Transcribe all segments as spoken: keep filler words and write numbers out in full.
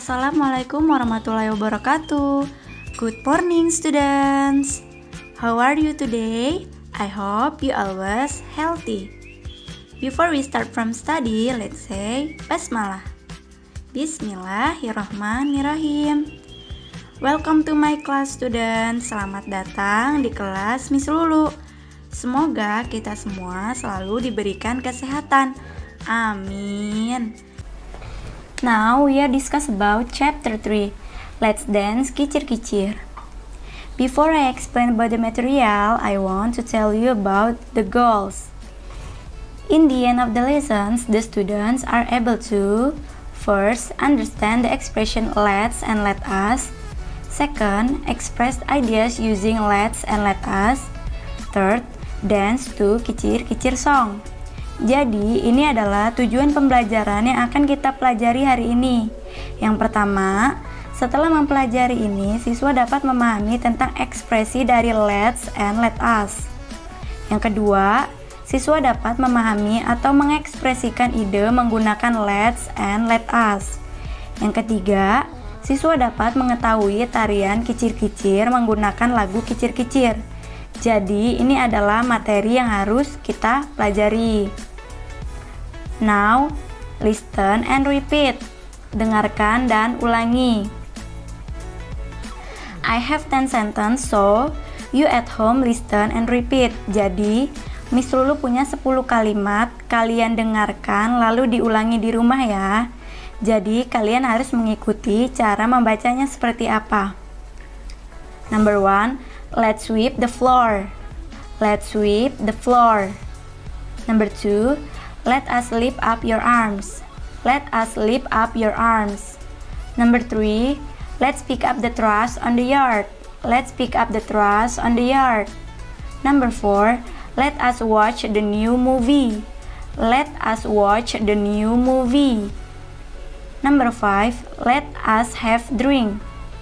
Assalamualaikum warahmatullahi wabarakatuh. Good morning students. How are you today? I hope you always healthy. Before we start from study, let's say Basmalah. Bismillahirrahmanirrahim. Welcome to my class students. Selamat datang di kelas Miss Lulu. Semoga kita semua selalu diberikan kesehatan. Amin. Now we are discuss about chapter three. Let's dance kicir-kicir. Before I explain about the material, I want to tell you about the goals. In the end of the lessons, the students are able to first, understand the expression let's and let us. Second, express ideas using let's and let us. Third, dance to kicir-kicir song. Jadi, ini adalah tujuan pembelajaran yang akan kita pelajari hari ini. Yang pertama, setelah mempelajari ini, siswa dapat memahami tentang ekspresi dari let's and let us. Yang kedua, siswa dapat memahami atau mengekspresikan ide menggunakan let's and let us. Yang ketiga, siswa dapat mengetahui tarian kicir-kicir menggunakan lagu kicir-kicir. Jadi, ini adalah materi yang harus kita pelajari. Now, listen and repeat. Dengarkan dan ulangi. I have ten sentences, so you at home listen and repeat. Jadi, Miss Lulu punya sepuluh kalimat, kalian dengarkan lalu diulangi di rumah ya. Jadi, kalian harus mengikuti cara membacanya seperti apa. Number one, let's sweep the floor. Let's sweep the floor. Number two, let us lift up your arms. Let us lift up your arms. Number three, let's pick up the trash on the yard. Let's pick up the trash on the yard. Number four, let us watch the new movie. Let us watch the new movie. Number five, let us have drink.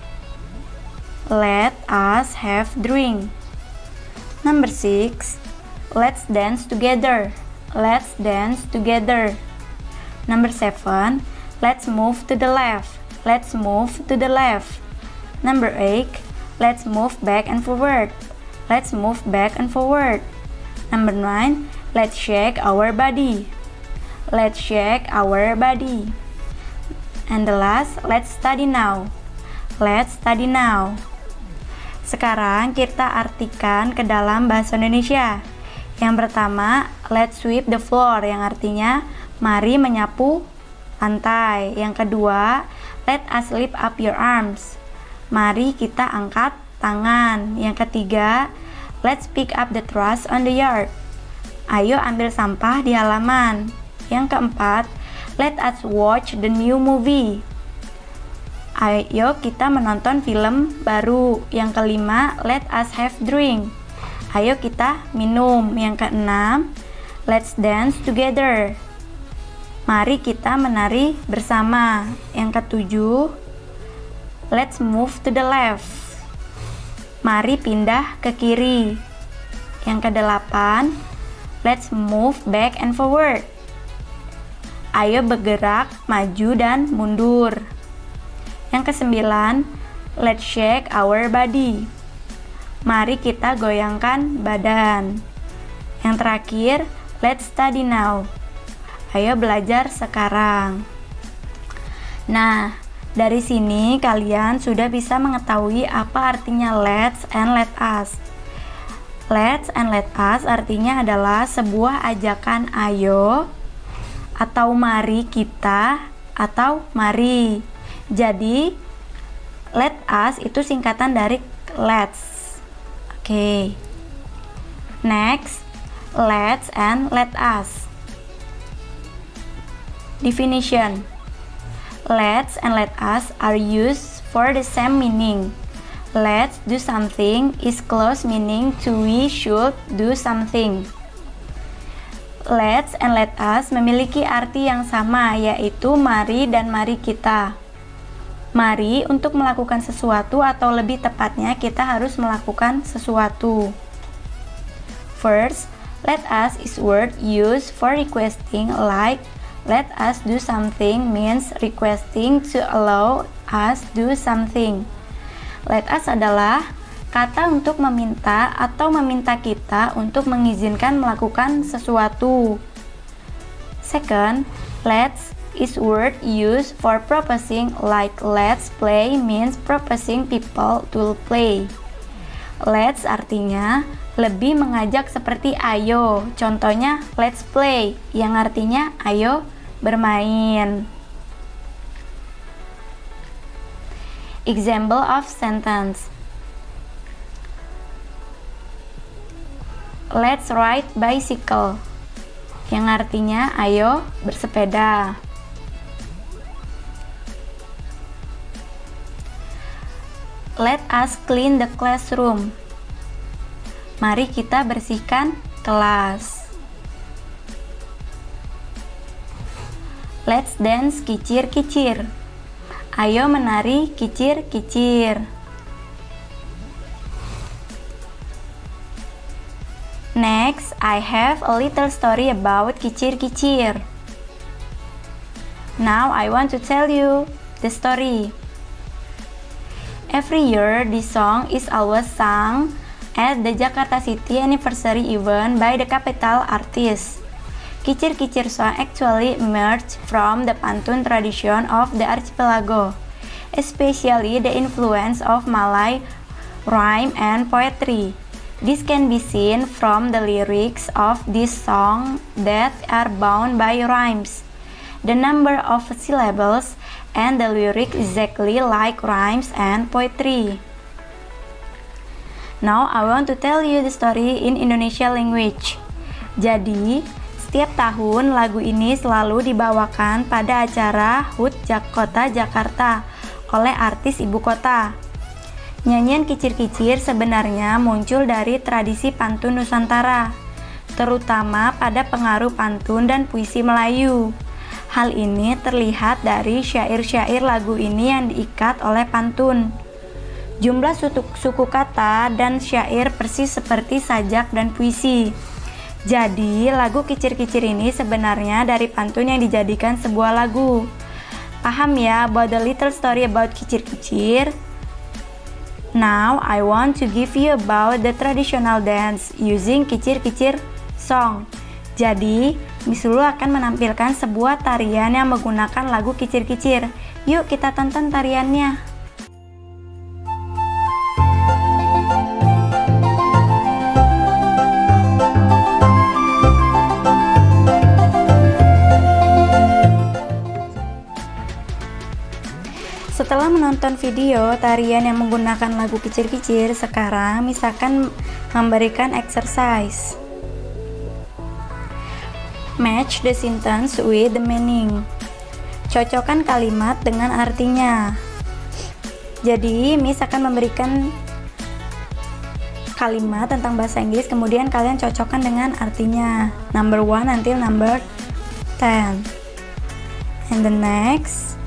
Let us have drink. Number six, let's dance together. Let's dance together. Number seven, let's move to the left. Let's move to the left. Number eight, let's move back and forward. Let's move back and forward. Number nine, let's shake our body. Let's shake our body. And the last, let's study now. Let's study now. Sekarang kita artikan ke dalam bahasa Indonesia. Yang pertama, let's sweep the floor, yang artinya mari menyapu lantai. Yang kedua, let us lift up your arms. Mari kita angkat tangan. Yang ketiga, let's pick up the trash on the yard. Ayo ambil sampah di halaman. Yang keempat, let us watch the new movie. Ayo kita menonton film baru. Yang kelima, let us have drink. Ayo kita minum. Yang keenam, let's dance together. Mari kita menari bersama. Yang ketujuh, let's move to the left. Mari pindah ke kiri. Yang kedelapan, let's move back and forward. Ayo bergerak maju dan mundur. Yang kesembilan, let's shake our body. Mari kita goyangkan badan. Yang terakhir, let's study now. Ayo belajar sekarang. Nah, dari sini kalian sudah bisa mengetahui apa artinya let's and let us. Let's and let us artinya adalah sebuah ajakan ayo, atau mari kita, atau mari. Jadi, let us itu singkatan dari let's. Oke. Okay. Next, let's and let us. Definition. Let's and let us are used for the same meaning. Let's do something is close meaning to we should do something. Let's and let us memiliki arti yang sama, yaitu mari dan mari kita. Mari untuk melakukan sesuatu, atau lebih tepatnya kita harus melakukan sesuatu. First, let us is word used for requesting like Let us do something means requesting to allow us do something. Let us adalah kata untuk meminta atau meminta kita untuk mengizinkan melakukan sesuatu. Second, let's is word used for proposing, like let's play means proposing people to play. Let's artinya lebih mengajak seperti ayo. Contohnya let's play yang artinya ayo bermain. Example of sentence. Let's ride bicycle yang artinya ayo bersepeda. Let us clean the classroom. Mari kita bersihkan kelas. Let's dance kicir-kicir. Ayo menari kicir-kicir. Next, I have a little story about kicir-kicir. Now I want to tell you the story. Every year, this song is always sung at the Jakarta City Anniversary event by the capital artists. Kicir-kicir song actually emerged from the pantun tradition of the archipelago, especially the influence of Malay rhyme and poetry. This can be seen from the lyrics of this song that are bound by rhymes, the number of syllables, and the lyric exactly like rhymes and poetry. Now I want to tell you the story in Indonesia language. Jadi, setiap tahun lagu ini selalu dibawakan pada acara H U T Jak Kota Jakarta oleh artis ibu kota. Nyanyian kicir-kicir sebenarnya muncul dari tradisi pantun Nusantara, terutama pada pengaruh pantun dan puisi Melayu. Hal ini terlihat dari syair-syair lagu ini yang diikat oleh pantun. Jumlah suku kata dan syair persis seperti sajak dan puisi. Jadi, lagu kicir-kicir ini sebenarnya dari pantun yang dijadikan sebuah lagu. Paham ya about the little story about kicir-kicir? Now, I want to give you about the traditional dance using kicir-kicir song. Jadi, Miss Lulu akan menampilkan sebuah tarian yang menggunakan lagu kicir-kicir. Yuk kita tonton tariannya. Setelah menonton video tarian yang menggunakan lagu kicir-kicir, sekarang Miss akan memberikan exercise. Match the sentence with the meaning. Cocokkan kalimat dengan artinya. Jadi, Miss akan memberikan kalimat tentang bahasa Inggris, kemudian kalian cocokkan dengan artinya. Number one until number ten. And the next,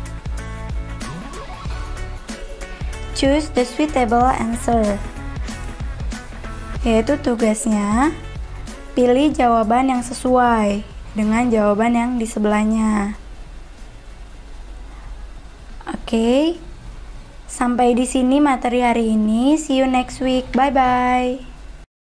choose the suitable answer. Yaitu tugasnya pilih jawaban yang sesuai dengan jawaban yang di sebelahnya. Oke, sampai di sini materi hari ini. See you next week. Bye bye.